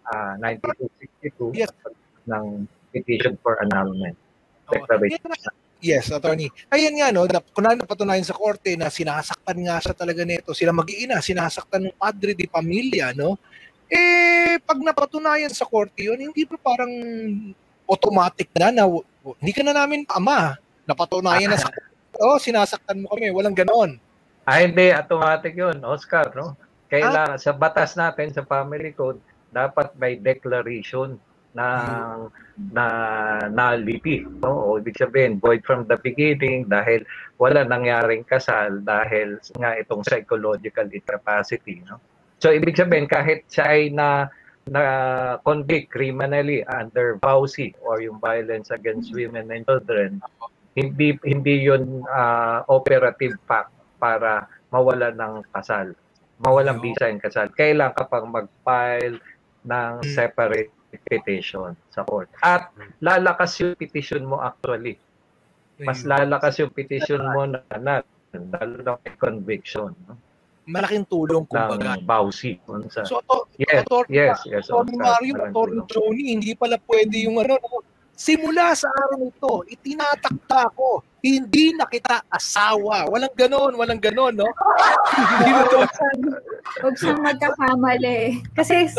9262 Yes. ng petition for annulment. Oo. Declaration. Yes, attorney. Ayan nga, no, kung napatunayan sa korte na sinasaktan nga siya talaga nito, sila mag-iina, sinasaktan ng padre di pamilya, no? Pag napatunayan sa korte yun, hindi pa parang automatic na hindi ka na namin ama. Napatunayan na sa korte, sinasaktan mo kami, walang ganon. Hindi, automatic yun, Oscar, no? Kailangan, sa batas natin, sa family code, dapat may declaration ng nullity, no? O ibig sabihin void from the beginning dahil wala nangyaring kasal dahil nga itong psychological incapacity, no? So ibig sabihin kahit siya ay na convict criminally under VAUSI or yung Violence Against Women and Children, hindi yun operative fact para mawala ng kasal, mawalang visa yung kasal. Kailan kapag mag-file ng separate petition sa court. At lalakas yung petition mo actually. Mas lalakas yung petition mo na lalo na conviction. No? Malaking tulong kumbaga. Ng VAUSI. So, yes. Attorney Mario, Attorney Johnny, hindi pala pwede yung simula sa araw ito, itinatakda ko, hindi na kita asawa. Walang ganon, no? Hindi na to. Huwag siyang magkakamali. Kasi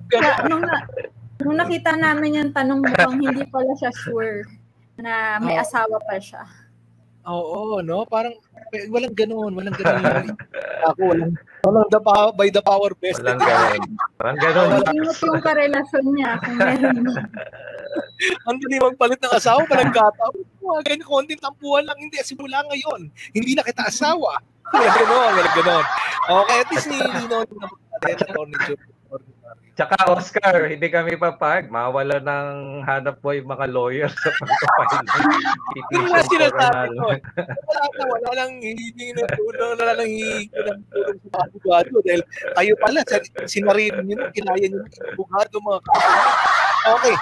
nung nakita namin yung tanong mukhang hindi pala siya sure na may asawa pa siya. Oo, no? Parang walang ganon. Ako, walang by the power best. Walang ganon. Ingat yung karelasyon niya kung meron niya. Ang dali magpalit ng asawa, walang gataw. Ganyan, konting tampuhan lang. Hindi, simula ngayon. Hindi na kita asawa. Walang ganon. Okay, at least nilinaw naman. Tsaka Oscar, hindi kami papayag. Mawala ng hanap buhay mga lawyer sa pagpapile ng petition for annulment. Wala lang hihingi ng tulong, wala lang hihingi ng tulong sa mga abogado dahil tayo pala, sinarin nyo, kinaya nyo ng abogado mga kapatid. Okay.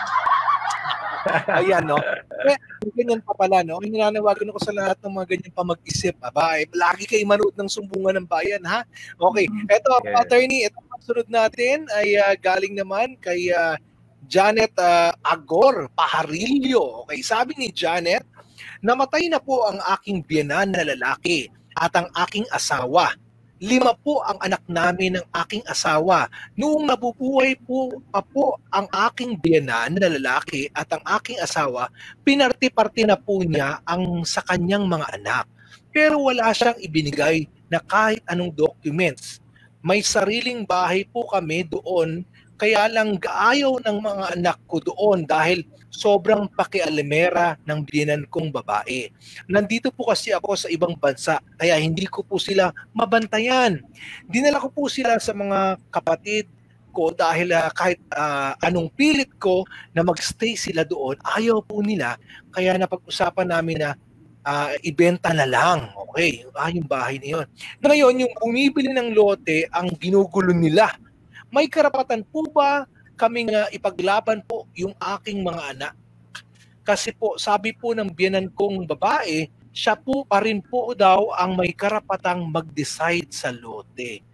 Ayan, no? Ganyan pa pala, no? Nananawagan ako sa lahat ng mga ganyan pa mag-isip. Lagi kayo manood ng Sumbungan ng Bayan, ha? Okay. Ito, attorney, ito ang sunod natin ay galing naman kay Janet Agor Pajarillo. Okay, sabi ni Janet, namatay na po ang aking biyenan na lalaki at ang aking asawa. 5 po ang anak namin ng aking asawa. Noong nabubuhay po ang aking biyenan na lalaki at ang aking asawa, pinarti-parti na po niya ang sa kanyang mga anak. Pero wala siyang ibinigay na kahit anong documents. May sariling bahay po kami doon, kaya lang ayaw ng mga anak ko doon dahil sobrang pakialamera ng biyenan kong babae. Nandito po kasi ako sa ibang bansa, kaya hindi ko po sila mabantayan. Dinala ko po sila sa mga kapatid ko dahil kahit anong pilit ko na magstay sila doon, ayaw po nila. Kaya napag-usapan namin na ibenta na lang. Okay, yung bahay na yun. Ngayon, yung bumibili ng lote, ang ginugulo nila. May karapatan po ba kaming ipaglaban po yung aking mga anak? Kasi po, sabi po ng biyenan kong babae, siya po pa rin po daw ang may karapatang mag-decide sa lote.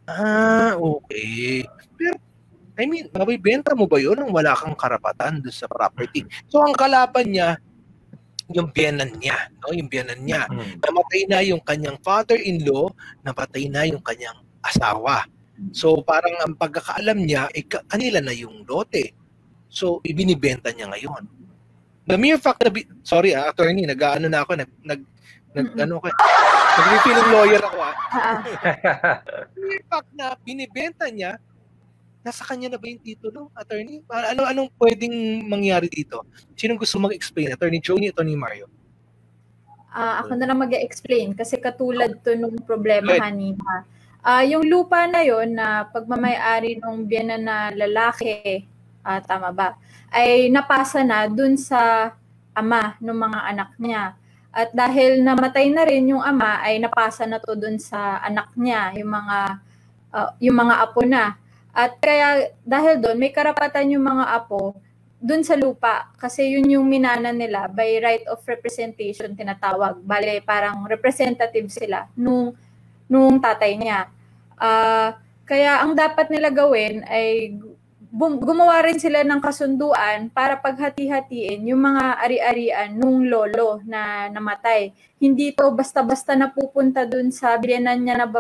Okay. Pero, mabibenta mo ba yun nang wala kang karapatan doon sa property? So, ang kalaban niya, yung biyenan niya. No? Yung biyenan niya. Namatay na yung kanyang father-in-law, namatay na yung kanyang asawa. So parang ang pagkakaalam niya, kanila na yung lote. So ibinibenta niya ngayon. The mere fact na, sorry attorney, nag-ano na ako, nag-refilling lawyer ako. The mere fact na binibenta niya, nasa kanya na ba yung titulo, attorney? Anong pwedeng mangyari dito? Sinong gusto mag-explain? Attorney Johnny, Attorney Mario? Ako na lang mag-explain kasi katulad to nung problema kanina. Yung lupa na yon na pagmamay-ari ng biyenan na lalaki, tama ba, ay napasa na dun sa ama ng mga anak niya. At dahil namatay na rin yung ama, ay napasa na to dun sa anak niya, yung mga apo na. At kaya dahil doon, may karapatan yung mga apo dun sa lupa kasi yun yung minana nila by right of representation tinatawag. Bale, parang representative sila nung tatay niya. Kaya ang dapat nila gawin ay gumawa rin sila ng kasunduan para paghati-hatiin yung mga ari-arian nung lolo na namatay. Hindi to basta-basta napupunta dun sa biyenan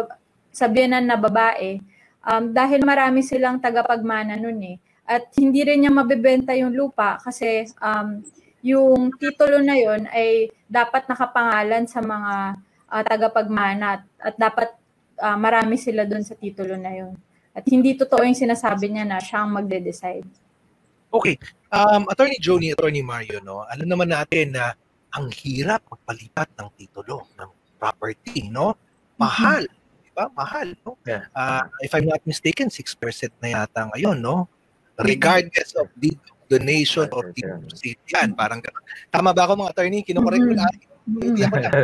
na babae. Dahil marami silang tagapagmana nun eh. At hindi rin niya mabebenta yung lupa kasi yung titulo na yon ay dapat nakapangalan sa mga tagapagmana at dapat marami sila dun sa titulo na yon. At hindi totoo yung sinasabi niya na siya ang magde-decide. Okay. Attorney Joni, Attorney Mario, no? Alam naman natin na ang hirap magpalipat ng titulo ng property, no? Mahal. Diba? Mahal, no? Yeah. If I'm not mistaken, 6% na yata ngayon, no? Regardless of the donation or the yan, parang gano'n. Tama ba ako mga attorney? Kinokorek ko lang. Hindi ako lang.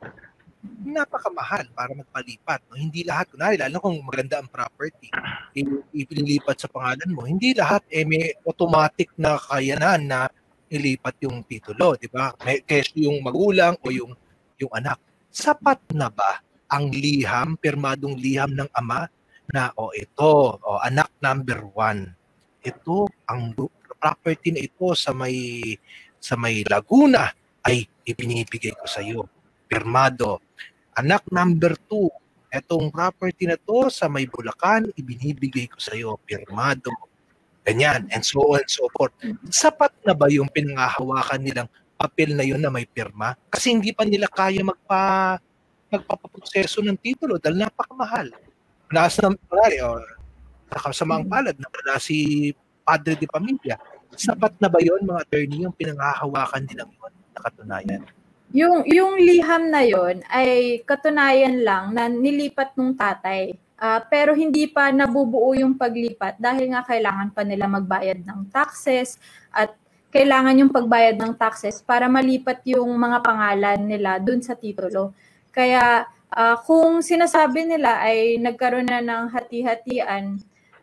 Napakamahal para magpalipat. No? Hindi lahat, kunwari, lalo kung maganda ang property, ipinilipat sa pangalan mo, hindi lahat may automatic na kakayanan na ilipat yung titulo, di ba? Kasi yung magulang o yung anak. Sapat na ba ang liham, pirmadong liham ng ama na, ito, anak number 1, ito, ang property na ito sa may Laguna ay ibinibigay ko sa iyo. Pirmado. Anak number 2, etong property na to sa may Bulacan, ibinibigay ko sa iyo. Pirmado. Ganyan, and so on and so forth. Sapat na ba yung pinangahawakan nilang papel na yun na may pirma? Kasi hindi pa nila kaya magpapaproseso ng titulo dahil napakamahal. Nasa ng kasamaang palad na wala si padre de pamilya. Sapat na ba yun, mga attorney, yung pinangahawakan nilang yun na katunayan? Yung liham na yon ay katunayan lang na nilipat nung tatay. Pero hindi pa nabubuo yung paglipat dahil nga kailangan pa nila magbayad ng taxes at kailangan yung pagbayad ng taxes para malipat yung mga pangalan nila dun sa titulo. Kaya kung sinasabi nila ay nagkaroon na ng hati-hatian,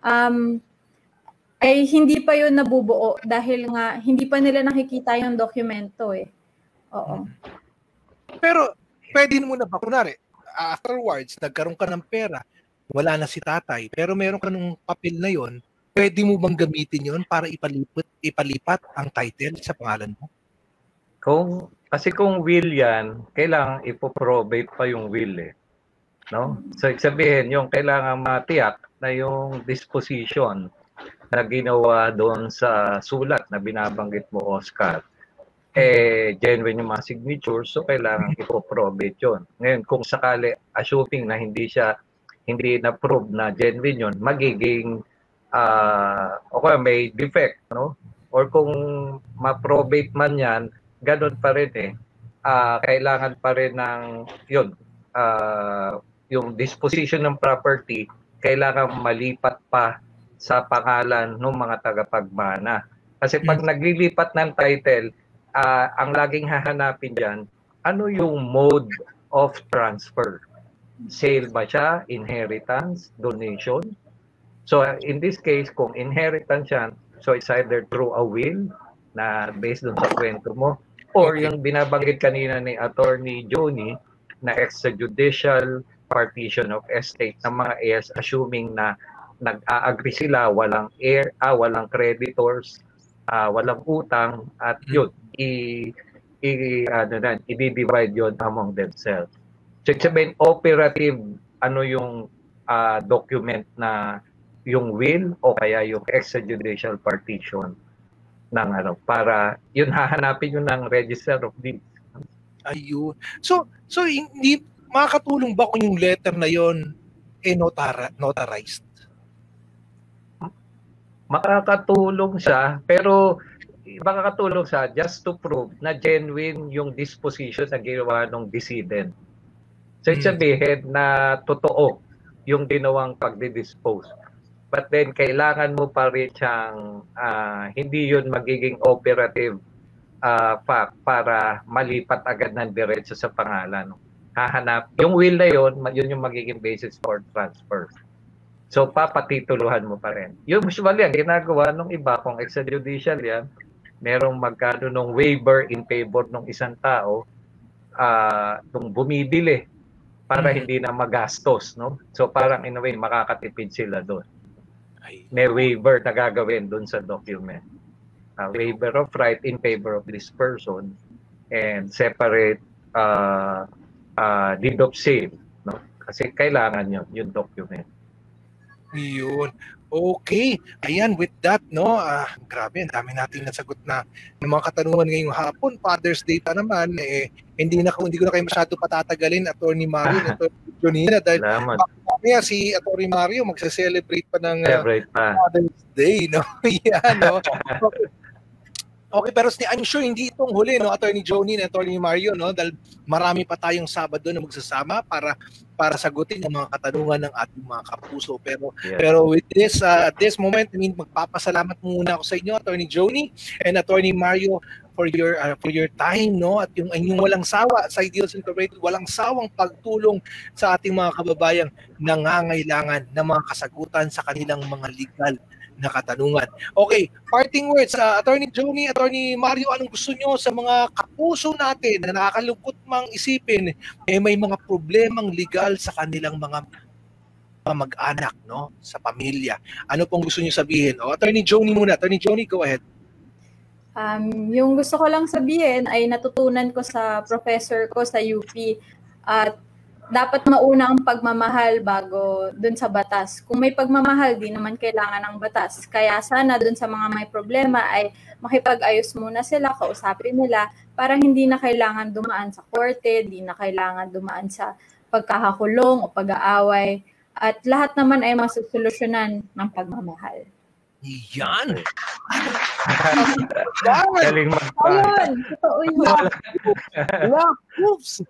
ay hindi pa yun nabubuo dahil nga hindi pa nila nakikita yung dokumento eh. Oo. Pero pwede mo na ba, kunwari, afterwards, nagkaroon ka ng pera, wala na si tatay, pero meron ka nung papel na yon, pwede mo bang gamitin yon para ipalipat ang title sa pangalan mo? Kasi kung will yan, kailangan ipoprobate pa yung will eh. No? So, sabihin, yung kailangan matiyak na yung disposition na ginawa doon sa sulat na binabanggit mo, Oscar, genuine yung mga signatures, so kailangan ipoprobate yun. Ngayon, kung sakali, assuming na hindi na-prove na genuine yun, magiging, okay, may defect, no? Or kung ma-probate man yan, ganun pa rin eh. Kailangan pa rin ng, yun, yung disposition ng property, kailangan malipat pa sa pangalan ng mga tagapagmana. Kasi pag naglilipat ng title, ang laging hahanapin dyan, ano yung mode of transfer? Sale ba siya? Inheritance? Donation? So in this case, kung inheritance yan, so it's either through a will, na based dun sa kwento mo, or yung binabanggit kanina ni Attorney Joni, na extrajudicial partition of estate ng mga heirs, assuming na nag-a-agree sila, walang heir, walang creditors, walang utang, at yun, i-divide yun among themselves. So, sabihin, operative, ano yung document na yung will o kaya yung extrajudicial partition ng para yun hahanapin yun ng Register of Deeds. Ayun. So hindi makakatulong ba kung yung letter na yon notarized? Makakatulong siya, pero makakatulong siya just to prove na genuine yung disposition na ginawa ng decedent. So, sabihin na totoo yung ginawang pagdidispose. But then, kailangan mo pa rin siyang hindi yun magiging operative fact para malipat agad ng diretso sa pangalan. Hahanap. Yung will na yun yung magiging basis for transfer. So, papatituluhan mo pa rin. Yung usually, ang ginagawa ng iba, kung extrajudicial yan, merong magkano ng waiver in favor ng isang tao nung bumibili para hindi na magastos, no? So, parang in a way, makakatipid sila doon. may waiver na gagawin dun sa document. Waiver of right in favor of this person and separate deed of sale, no? Kasi kailangan yun, yung document. Yun. Okay. Ayan, with that, no, grabe, ang dami natin nasagot na ng mga katanungan ngayong hapon. Father's Day pa naman, hindi ko na kayo masyado patatagalin, Attorney Mario, Attorney Jonina, dahil si Attorney Mario magse-celebrate pa ng Father's Day, no? Yan, no? Okay, pero I'm sure hindi itong huli, no, Attorney Joni and Attorney Mario, no, dahil marami pa tayong Sabado na magsasama para sagutin ang mga katanungan ng ating mga kapuso. Pero with this at this moment, magpapasalamat muna ako sa inyo, Attorney Joni and Attorney Mario, for your time, no, at yung inyong walang sawa sa Ideals Incorporated, walang sawang pagtulong sa ating mga kababayang nangangailangan ng mga kasagutan sa kanilang mga legal na katanungan. Okay, parting words, Attorney Joni, Attorney Mario, anong gusto nyo sa mga kapuso natin na nakakalungkot mang isipin, may mga problemang legal sa kanilang mga mag-anak, no, sa pamilya? Ano pong gusto nyo sabihin? Attorney Joni muna. Attorney Joni, go ahead. Yung gusto ko lang sabihin ay natutunan ko sa professor ko sa UP at dapat mauna ang pagmamahal bago dun sa batas. Kung may pagmamahal, di naman kailangan ng batas. Kaya sana dun sa mga may problema ay makipag-ayos muna sila, kausapin nila, para hindi na kailangan dumaan sa korte, di na kailangan dumaan sa pagkakakulong o pag-aaway. At lahat naman ay masusolusyonan ng pagmamahal. Yan! Galing Ayun! Totoo yun. Oops!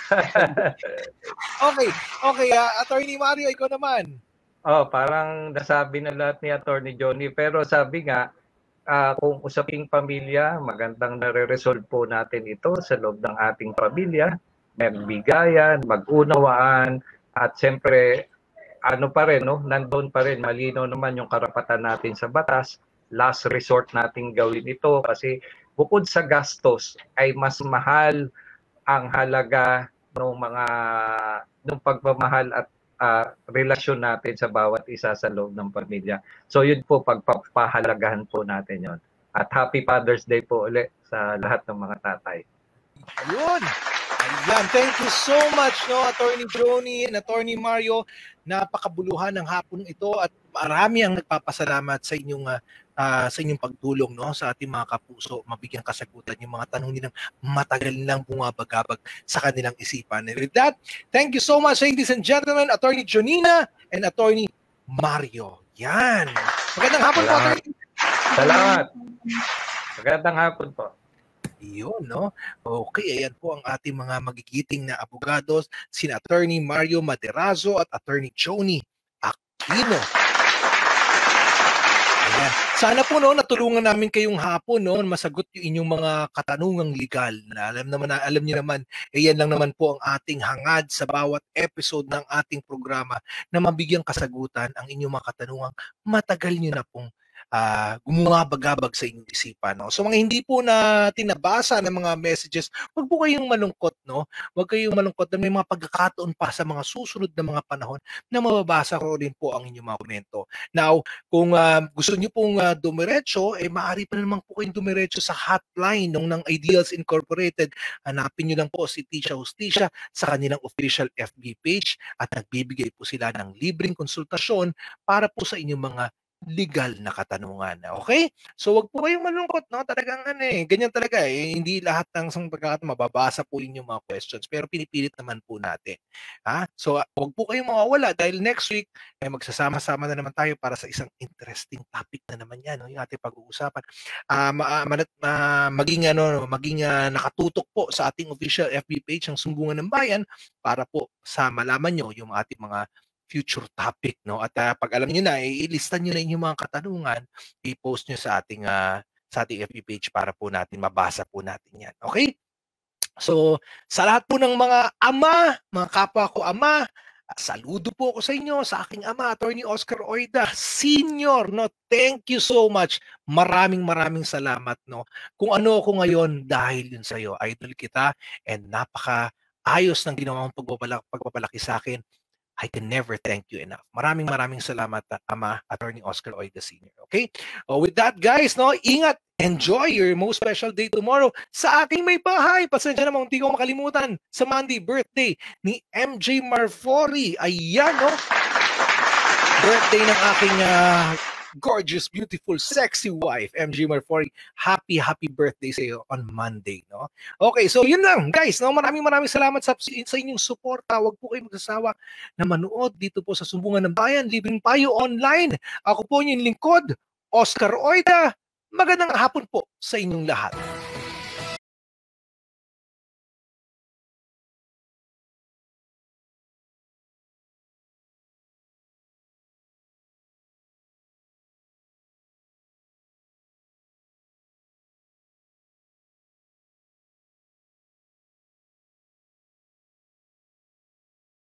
Okay. Attorney Mario, ikaw naman. Parang nasabi na lahat ni Attorney Joni. Pero sabi nga, kung usaping pamilya, magandang nare-resolve po natin ito sa loob ng ating pamilya. Magbigayan, mag-unawaan, at siyempre, pa rin, no? Nandun pa rin, malinaw naman yung karapatan natin sa batas. Last resort natin gawin ito kasi bukod sa gastos ay mas mahal ang halaga ng pagmamahal at relasyon natin sa bawat isa sa loob ng pamilya. So yun po, pagpapahalagahan po natin yon. At Happy Father's Day po ulit sa lahat ng mga tatay. Yun! Ayan, thank you so much, no, Attorney Joni and Attorney Mario. Napakabuluhan ng hapon ito at marami ang nagpapasalamat sa inyong pagtulong, no, sa ating mga kapuso, mabigyan kasagutan yung mga tanong nilang matagal nilang bumabagabag sa kanilang isipan. And with that, thank you so much, ladies and gentlemen, Attorney Jonina and Attorney Mario. Yan. Magandang hapon po, Attorney. Salamat. Magandang hapon po. Yun, no? Okay, ayan po ang ating mga magigiting na abogados, sina Attorney Mario Maderazo at Attorney Joni Aquino. Ayan. Sana po, no, natulungan namin kayong hapon, no, masagot yung inyong mga katanungang legal. Alam niyo naman, yan lang naman po ang ating hangad sa bawat episode ng ating programa na mabigyang kasagutan ang inyong mga katanungang matagal niyo na pong gumabagabag sa inyong isipan, no? So mga hindi po na tinabasa ng mga messages, wag po kayong malungkot, no? Wag kayong malungkot na may mga pagkakataon pa sa mga susunod na mga panahon na mababasa ko rin po ang inyong mga komento. Now, kung gusto niyo pong dumiretso, maaari pa naman po kayong dumiretso sa hotline ng Ideals Incorporated. Hanapin niyo lang po si Tisha Justicia sa kanilang official FB page at nagbibigay po sila ng libreng konsultasyon para po sa inyong mga legal na katanungan. Okay? So wag po kayong malungkot, no? Talagang ganyan talaga hindi lahat ng pagkakataon mababasa po yung mga questions, pero pinipilit naman po natin. So wag po kayong mawawala dahil next week magsasama-sama na naman tayo para sa isang interesting topic na naman yan, no? Yung ating pag-uusapan. Maging nakatutok po sa ating official FB page ng Sumbungan ng Bayan para po sa malaman nyo yung ating mga future topic, no? At pag alam niyo na, ilista niyo na yung mga katanungan, i-post niyo sa ating FB page para po natin mabasa po natin yan. Okay? So, sa lahat po ng mga ama, mga kapwa ko ama, saludo po ako sa inyo, sa aking ama, Attorney Oscar Oida, Senior, no? Thank you so much. Maraming salamat, no? Kung ano ako ngayon, dahil yun sa iyo. Idol kita and napaka ayos ng ginawang pagpapalaki sa akin. I can never thank you enough. Maraming salamat, Ama Attorney Oscar Oida Sr. Okay? With that, guys, no, ingat. Enjoy your most special day tomorrow. Sa aking may bahay, pasensya naman, hindi ko makalimutan, sa Monday, birthday ni MJ Marfori. Ayan, no? Birthday ng aking gorgeous, beautiful, sexy wife, MJ Marfori. Happy birthday sa iyo on Monday, no? Okay, so yun lang, guys, no? Maraming salamat sa inyong suporta. Huwag po kayong magsasawa na manood dito po sa Sumbungan ng Bayan, Libreng Payo Online. Ako po yung lingkod, Oscar Oida. Magandang hapon po sa inyong lahat.